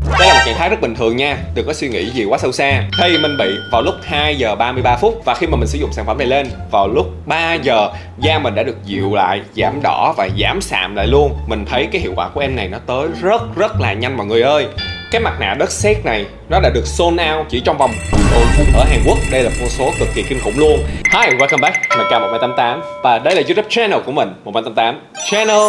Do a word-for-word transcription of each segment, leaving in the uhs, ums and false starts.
Đây là một trạng thái rất bình thường nha, đừng có suy nghĩ gì quá sâu xa. Thì mình bị vào lúc hai giờ ba mươi ba phút, và khi mà mình sử dụng sản phẩm này lên vào lúc ba giờ, da mình đã được dịu lại, giảm đỏ và giảm sạm lại luôn. Mình thấy cái hiệu quả của em này nó tới rất rất là nhanh mọi người ơi. Cái mặt nạ đất sét này nó đã được sold out chỉ trong vòng ở Hàn Quốc. Đây là con số cực kỳ kinh khủng luôn. Hi, welcome back, mình K một bảy tám tám và đây là YouTube channel của mình, một bảy tám tám Channel.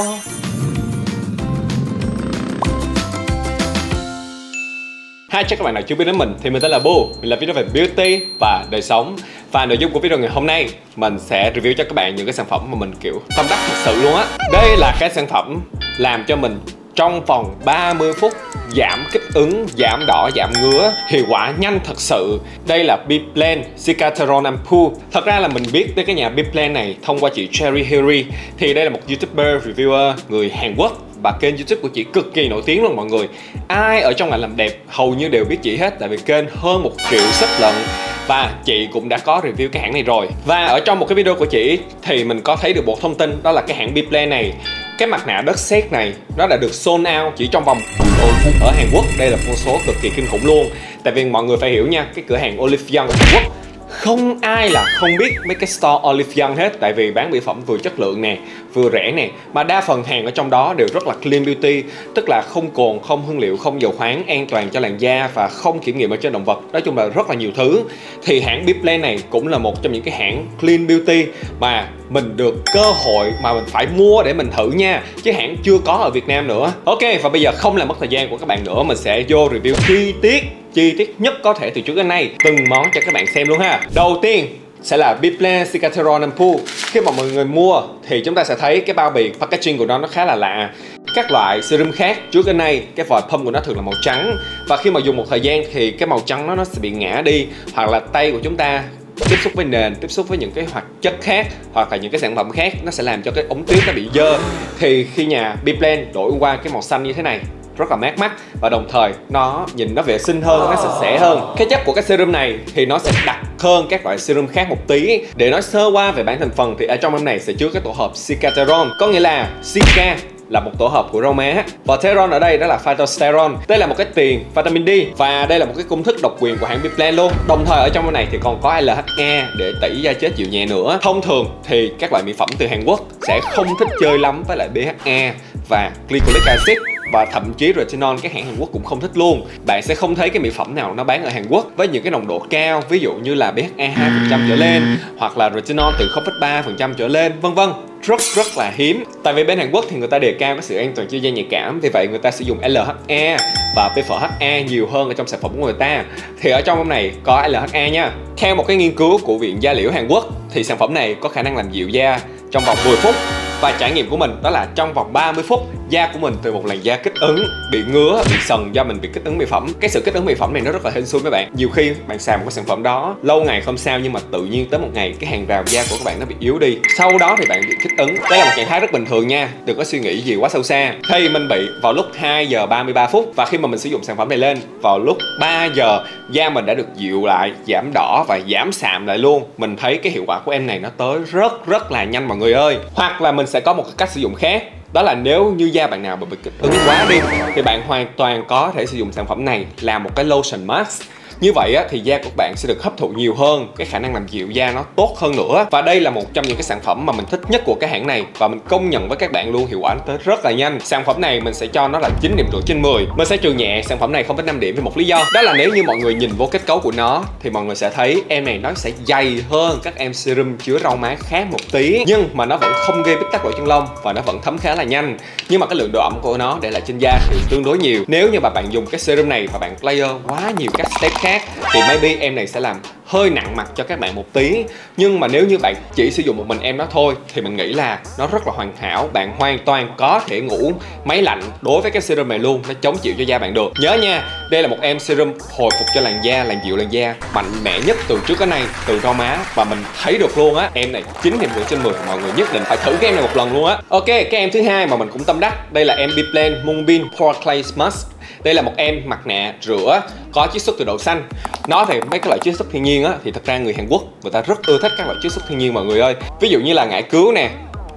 Hi, chắc các bạn nào chưa biết đến mình thì mình tên là Bu, mình làm video về beauty và đời sống. Và nội dung của video ngày hôm nay mình sẽ review cho các bạn những cái sản phẩm mà mình kiểu tâm đắc thật sự luôn á. Đây là cái sản phẩm làm cho mình trong vòng ba mươi phút giảm kích ứng, giảm đỏ, giảm ngứa, hiệu quả nhanh thật sự. Đây là Bplan Cicatrol Ampoule. Thật ra là mình biết tới cái nhà Bplan này thông qua chị Cherry Harry. Thì đây là một YouTuber reviewer người Hàn Quốc và kênh YouTube của chị cực kỳ nổi tiếng luôn mọi người. Ai ở trong ngành làm đẹp hầu như đều biết chị hết, tại vì kênh hơn một triệu sub lận. Và chị cũng đã có review cái hãng này rồi. Và ở trong một cái video của chị thì mình có thấy được một thông tin, đó là cái hãng Bplan này, cái mặt nạ đất sét này nó đã được sold out chỉ trong vòng ở Hàn Quốc. Đây là con số cực kỳ kinh khủng luôn. Tại vì mọi người phải hiểu nha, cái cửa hàng Olive Young ở Hàn Quốc không ai là không biết mấy cái store Olive Young hết. Tại vì bán mỹ phẩm vừa chất lượng nè, vừa rẻ nè, mà đa phần hàng ở trong đó đều rất là clean beauty, tức là không cồn, không hương liệu, không dầu khoáng, an toàn cho làn da và không kiểm nghiệm ở trên động vật. Nói chung là rất là nhiều thứ. Thì hãng Bplan này cũng là một trong những cái hãng clean beauty mà mình được cơ hội mà mình phải mua để mình thử nha, chứ hãng chưa có ở Việt Nam nữa. Ok, và bây giờ không làm mất thời gian của các bạn nữa, mình sẽ vô review chi tiết chi tiết nhất có thể từ trước đến nay từng món cho các bạn xem luôn ha. Đầu tiên sẽ là Bplan Cicatrol Ampoule. Khi mà mọi người mua thì chúng ta sẽ thấy cái bao bì packaging của nó nó khá là lạ. Các loại serum khác trước đến nay cái vòi pump của nó thường là màu trắng, và khi mà dùng một thời gian thì cái màu trắng nó nó sẽ bị ngã đi, hoặc là tay của chúng ta tiếp xúc với nền, tiếp xúc với những cái hoạt chất khác hoặc là những cái sản phẩm khác, nó sẽ làm cho cái ống tuyết nó bị dơ. Thì khi nhà Bplan đổi qua cái màu xanh như thế này rất là mát mắt, và đồng thời nó nhìn nó vệ sinh hơn, nó sạch sẽ hơn. Cái chất của cái serum này thì nó sẽ đặc hơn các loại serum khác một tí. Để nói sơ qua về bảng thành phần thì ở trong em này sẽ chứa cái tổ hợp Cicatrol, có nghĩa là Cica là một tổ hợp của rau má, và Teron ở đây đó là phytosterol. Đây là một cái tiền vitamin D, và đây là một cái công thức độc quyền của hãng Bplan luôn. Đồng thời ở trong bên này thì còn có lờ hát a để tẩy da chết dịu nhẹ nữa. Thông thường thì các loại mỹ phẩm từ Hàn Quốc sẽ không thích chơi lắm với lại bê hát a và glycolic acid, và thậm chí retinol các hãng Hàn Quốc cũng không thích luôn. Bạn sẽ không thấy cái mỹ phẩm nào nó bán ở Hàn Quốc với những cái nồng độ cao, ví dụ như là bê hát a hai phần trăm trở lên hoặc là retinol từ không phẩy ba phần trăm trở lên, vân vân. Rất rất là hiếm. Tại vì bên Hàn Quốc thì người ta đề cao cái sự an toàn cho da nhạy cảm, vì vậy người ta sử dụng lờ hát a và pê ép hát a nhiều hơn ở trong sản phẩm của người ta. Thì ở trong hôm này có lờ hát a nha. Theo một cái nghiên cứu của Viện Da liễu Hàn Quốc thì sản phẩm này có khả năng làm dịu da trong vòng mười phút. Và trải nghiệm của mình đó là trong vòng ba mươi phút, da của mình từ một làn da kích ứng, bị ngứa, bị sần do mình bị kích ứng mỹ phẩm. Cái sự kích ứng mỹ phẩm này nó rất là hên xui mấy bạn. Nhiều khi bạn xài một cái sản phẩm đó lâu ngày không sao, nhưng mà tự nhiên tới một ngày cái hàng rào da của các bạn nó bị yếu đi, sau đó thì bạn bị kích ứng. Đây là một trạng thái rất bình thường nha, đừng có suy nghĩ gì quá sâu xa. Thì mình bị vào lúc hai giờ ba mươi ba phút, và khi mà mình sử dụng sản phẩm này lên vào lúc ba giờ, da mình đã được dịu lại, giảm đỏ và giảm sạm lại luôn. Mình thấy cái hiệu quả của em này nó tới rất rất là nhanh mọi người ơi. Hoặc là mình sẽ có một cái cách sử dụng khác, đó là nếu như da bạn nào bị kích ứng quá đi thì bạn hoàn toàn có thể sử dụng sản phẩm này làm một cái lotion mask. Như vậy á, thì da của các bạn sẽ được hấp thụ nhiều hơn, cái khả năng làm dịu da nó tốt hơn nữa. Và đây là một trong những cái sản phẩm mà mình thích nhất của cái hãng này, và mình công nhận với các bạn luôn, hiệu quả nó tới rất là nhanh. Sản phẩm này mình sẽ cho nó là chín điểm rưỡi trên mười. Mình sẽ trừ nhẹ sản phẩm này không phẩy năm điểm vì một lý do, đó là nếu như mọi người nhìn vô kết cấu của nó thì mọi người sẽ thấy em này nó sẽ dày hơn các em serum chứa rau má khác một tí, nhưng mà nó vẫn không gây bít tắc lỗ chân lông và nó vẫn thấm khá là nhanh. Nhưng mà cái lượng độ ẩm của nó để lại trên da thì tương đối nhiều. Nếu như mà bạn dùng cái serum này và bạn layer quá nhiều các step khác thì maybe em này sẽ làm hơi nặng mặt cho các bạn một tí. Nhưng mà nếu như bạn chỉ sử dụng một mình em nó thôi thì mình nghĩ là nó rất là hoàn hảo. Bạn hoàn toàn có thể ngủ máy lạnh đối với cái serum này luôn, nó chống chịu cho da bạn được. Nhớ nha, đây là một em serum hồi phục cho làn da, làm dịu làn da mạnh mẽ nhất từ trước đến nay, từ rau má, và mình thấy được luôn á. Em này chín điểm rưỡi trên mười, mọi người nhất định phải thử cái em này một lần luôn á. Ok, cái em thứ hai mà mình cũng tâm đắc, đây là em Bplan Moonbeam Pore Clay Mask. Đây là một em mặt nạ rửa có chiết xuất từ đậu xanh. Nói về mấy cái loại chiết xuất thiên nhiên á thì thật ra người Hàn Quốc người ta rất ưa thích các loại chiết xuất thiên nhiên mọi người ơi. Ví dụ như là ngải cứu nè,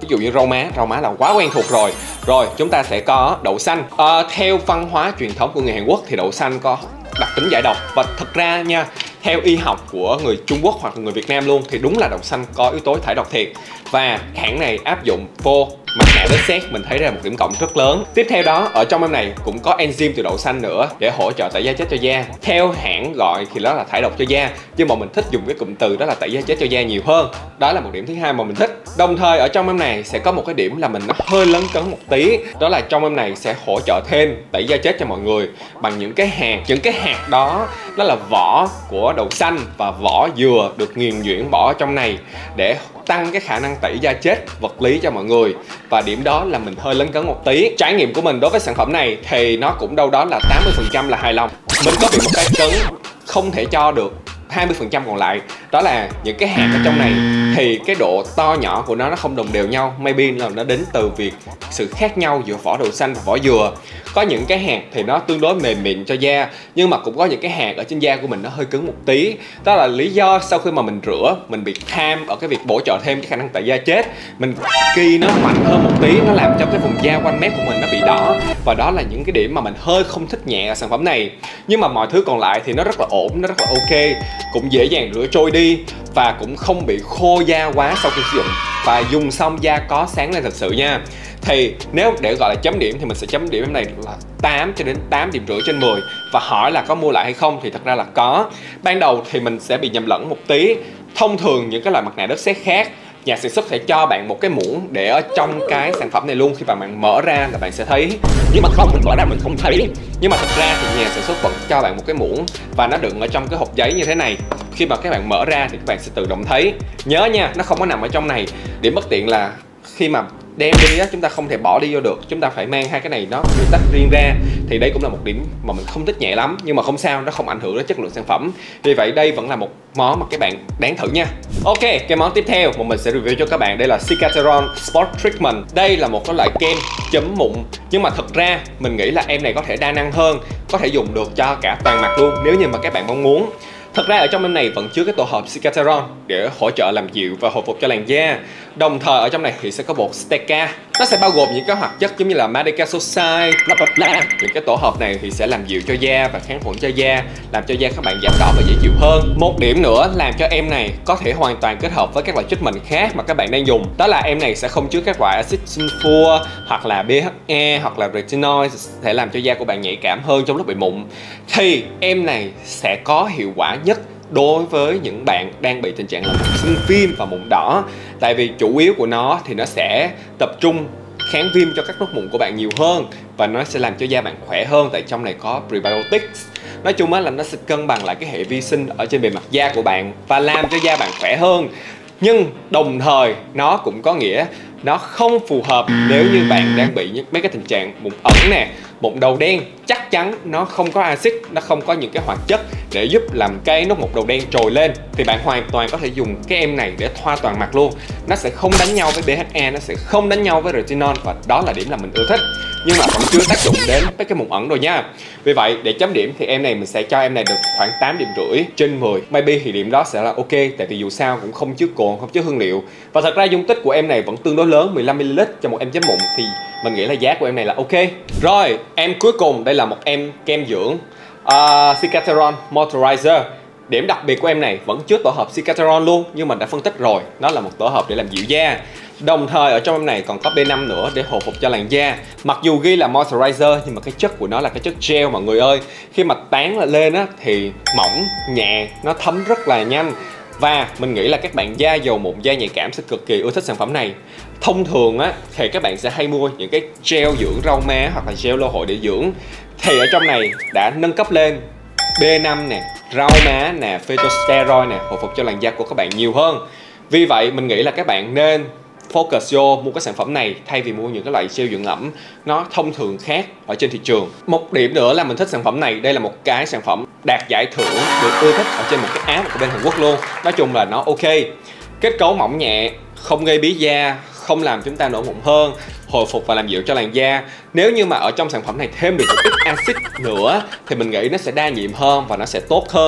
ví dụ như rau má, rau má là quá quen thuộc rồi. Rồi chúng ta sẽ có đậu xanh. à, Theo văn hóa truyền thống của người Hàn Quốc thì đậu xanh có đặc tính giải độc. Và thật ra nha, theo y học của người Trung Quốc hoặc là người Việt Nam luôn thì đúng là đậu xanh có yếu tố thải độc thiệt. Và hãng này áp dụng vô mặt nạ đất sét, mình thấy đây là một điểm cộng rất lớn. Tiếp theo đó, ở trong em này cũng có enzyme từ đậu xanh nữa để hỗ trợ tẩy da chết cho da. Theo hãng gọi thì đó là thải độc cho da, nhưng mà mình thích dùng cái cụm từ đó là tẩy da chết cho da nhiều hơn. Đó là một điểm thứ hai mà mình thích. Đồng thời ở trong em này sẽ có một cái điểm là mình nó hơi lấn cấn một tí, đó là trong em này sẽ hỗ trợ thêm tẩy da chết cho mọi người bằng những cái hạt. Những cái hạt đó đó là vỏ của đậu xanh và vỏ dừa được nghiền nhuyễn bỏ ở trong này để tăng cái khả năng tẩy da chết vật lý cho mọi người. Và điểm đó là mình hơi lấn cấn một tí. Trải nghiệm của mình đối với sản phẩm này thì nó cũng đâu đó là tám mươi phần trăm là hài lòng. Mình có bị một cái cấn không thể cho được hai mươi phần trăm còn lại, đó là những cái hạt ở trong này thì cái độ to nhỏ của nó nó không đồng đều nhau. Maybe là nó đến từ việc sự khác nhau giữa vỏ đậu xanh và vỏ dừa. Có những cái hạt thì nó tương đối mềm mịn cho da, nhưng mà cũng có những cái hạt ở trên da của mình nó hơi cứng một tí. Đó là lý do sau khi mà mình rửa, mình bị tham ở cái việc bổ trợ thêm cái khả năng tẩy da chết. Mình kỳ nó mạnh hơn một tí, nó làm cho cái vùng da quanh mép của mình nó bị đỏ. Và đó là những cái điểm mà mình hơi không thích nhẹ ở sản phẩm này. Nhưng mà mọi thứ còn lại thì nó rất là ổn, nó rất là ok. Cũng dễ dàng rửa trôi đi và cũng không bị khô da quá sau khi sử dụng. Và dùng xong da có sáng lên thật sự nha. Thì nếu để gọi là chấm điểm thì mình sẽ chấm điểm em này là tám cho đến tám điểm rưỡi trên mười. Và hỏi là có mua lại hay không thì thật ra là có. Ban đầu thì mình sẽ bị nhầm lẫn một tí. Thông thường những cái loại mặt nạ đất sét khác, nhà sản xuất sẽ cho bạn một cái muỗng để ở trong cái sản phẩm này luôn. Khi mà bạn mở ra là bạn sẽ thấy. Nhưng mà không, mình mở ra mình không thấy. Nhưng mà thật ra thì nhà sản xuất vẫn cho bạn một cái muỗng và nó đựng ở trong cái hộp giấy như thế này. Khi mà các bạn mở ra thì các bạn sẽ tự động thấy. Nhớ nha, nó không có nằm ở trong này. Điểm bất tiện là khi mà đem đi á, chúng ta không thể bỏ đi vô được, chúng ta phải mang hai cái này nó được tách riêng ra. Thì đây cũng là một điểm mà mình không thích nhẹ lắm, nhưng mà không sao, nó không ảnh hưởng đến chất lượng sản phẩm. Vì vậy đây vẫn là một món mà các bạn đáng thử nha. Ok, cái món tiếp theo mà mình sẽ review cho các bạn đây là Cicatricon Sport Treatment. Đây là một cái loại kem chấm mụn, nhưng mà thật ra mình nghĩ là em này có thể đa năng hơn, có thể dùng được cho cả toàn mặt luôn nếu như mà các bạn mong muốn. Thật ra ở trong em này vẫn chứa cái tổ hợp Cicatricon để hỗ trợ làm dịu và hồi phục cho làn da. Đồng thời ở trong này thì sẽ có bột Stecca. Nó sẽ bao gồm những cái hoạt chất giống như là Madecassoside, bla bla bla. Những cái tổ hợp này thì sẽ làm dịu cho da và kháng khuẩn cho da, làm cho da các bạn giảm đỏ và dễ chịu hơn. Một điểm nữa làm cho em này có thể hoàn toàn kết hợp với các loại treatment khác mà các bạn đang dùng. Đó là em này sẽ không chứa các loại axit sulfur hoặc là bê hát e hoặc là retinol, sẽ làm cho da của bạn nhạy cảm hơn trong lúc bị mụn. Thì em này sẽ có hiệu quả nhất đối với những bạn đang bị tình trạng là mụn sinh viêm và mụn đỏ. Tại vì chủ yếu của nó thì nó sẽ tập trung kháng viêm cho các nốt mụn của bạn nhiều hơn, và nó sẽ làm cho da bạn khỏe hơn, tại trong này có prebiotics. Nói chung là nó sẽ cân bằng lại cái hệ vi sinh ở trên bề mặt da của bạn và làm cho da bạn khỏe hơn. Nhưng đồng thời nó cũng có nghĩa nó không phù hợp nếu như bạn đang bị những mấy cái tình trạng mụn ẩn nè, mụn đầu đen. Chắc chắn nó không có axit, nó không có những cái hoạt chất để giúp làm cái nốt mụn đầu đen trồi lên, thì bạn hoàn toàn có thể dùng cái em này để thoa toàn mặt luôn. Nó sẽ không đánh nhau với bê hát e, nó sẽ không đánh nhau với retinol, và đó là điểm là mình ưa thích. Nhưng mà vẫn chưa tác dụng đến mấy cái mụn ẩn rồi nha. Vì vậy để chấm điểm thì em này mình sẽ cho em này được khoảng tám điểm rưỡi trên mười. Maybe thì điểm đó sẽ là ok, tại vì dù sao cũng không chứa cồn, không chứa hương liệu. Và thật ra dung tích của em này vẫn tương đối lớn, mười lăm mi li lít cho một em chấm mụn, thì mình nghĩ là giá của em này là ok. Rồi, em cuối cùng đây là một em kem dưỡng uh, Cicatricon Moisturizer. Điểm đặc biệt của em này vẫn chứa tổ hợp Cicatricon luôn, nhưng mình đã phân tích rồi, nó là một tổ hợp để làm dịu da. Đồng thời ở trong em này còn có bê năm nữa để hồi phục cho làn da. Mặc dù ghi là moisturizer nhưng mà cái chất của nó là cái chất gel mọi người ơi. Khi mà tán lên á thì mỏng, nhẹ, nó thấm rất là nhanh. Và mình nghĩ là các bạn da dầu mụn, da nhạy cảm sẽ cực kỳ ưa thích sản phẩm này. Thông thường á thì các bạn sẽ hay mua những cái gel dưỡng rau má hoặc là gel lô hội để dưỡng. Thì ở trong này đã nâng cấp lên bê năm nè, rau má nè, phytosteroid nè, hồi phục cho làn da của các bạn nhiều hơn. Vì vậy mình nghĩ là các bạn nên focus vô mua cái sản phẩm này thay vì mua những cái loại gel dưỡng ẩm nó thông thường khác ở trên thị trường. Một điểm nữa là mình thích sản phẩm này, đây là một cái sản phẩm đạt giải thưởng được ưa thích ở trên một cái app của bên Hàn Quốc luôn. Nói chung là nó ok. Kết cấu mỏng nhẹ, không gây bí da, không làm chúng ta nổi mụn hơn, hồi phục và làm dịu cho làn da. Nếu như mà ở trong sản phẩm này thêm được một ít axit nữa thì mình nghĩ nó sẽ đa nhiệm hơn và nó sẽ tốt hơn.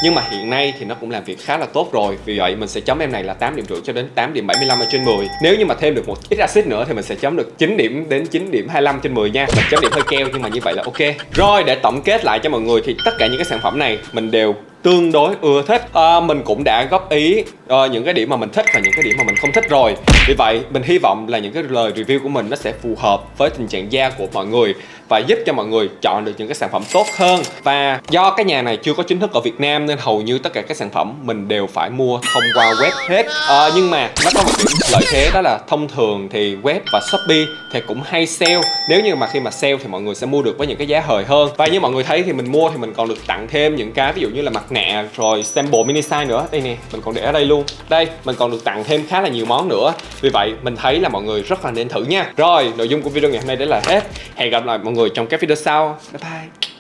Nhưng mà hiện nay thì nó cũng làm việc khá là tốt rồi. Vì vậy mình sẽ chấm em này là tám điểm rưỡi cho đến tám điểm bảy mươi lăm ở trên mười. Nếu như mà thêm được một ít axit nữa thì mình sẽ chấm được chín điểm đến chín điểm hai mươi lăm trên mười nha. Mình chấm điểm hơi keo nhưng mà như vậy là ok. Rồi, để tổng kết lại cho mọi người thì tất cả những cái sản phẩm này mình đều tương đối ưa thích. à, Mình cũng đã góp ý uh, những cái điểm mà mình thích và những cái điểm mà mình không thích rồi. Vì vậy mình hy vọng là những cái lời review của mình nó sẽ phù hợp với tình trạng da của mọi người và giúp cho mọi người chọn được những cái sản phẩm tốt hơn. Và do cái nhà này chưa có chính thức ở Việt Nam nên hầu như tất cả các sản phẩm mình đều phải mua thông qua web hết. à, Nhưng mà nó có một điểm lợi thế, đó là thông thường thì web và Shopee thì cũng hay sale. Nếu như mà khi mà sale thì mọi người sẽ mua được với những cái giá hời hơn. Và như mọi người thấy thì mình mua thì mình còn được tặng thêm những cái ví dụ như là mặt nạ rồi sample mini size nữa. Đây nè, mình còn để ở đây luôn. Đây, mình còn được tặng thêm khá là nhiều món nữa. Vì vậy mình thấy là mọi người rất là nên thử nha. Rồi, nội dung của video ngày hôm nay đấy là hết. Hẹn gặp lại mọi người trong các video sau. Bye bye.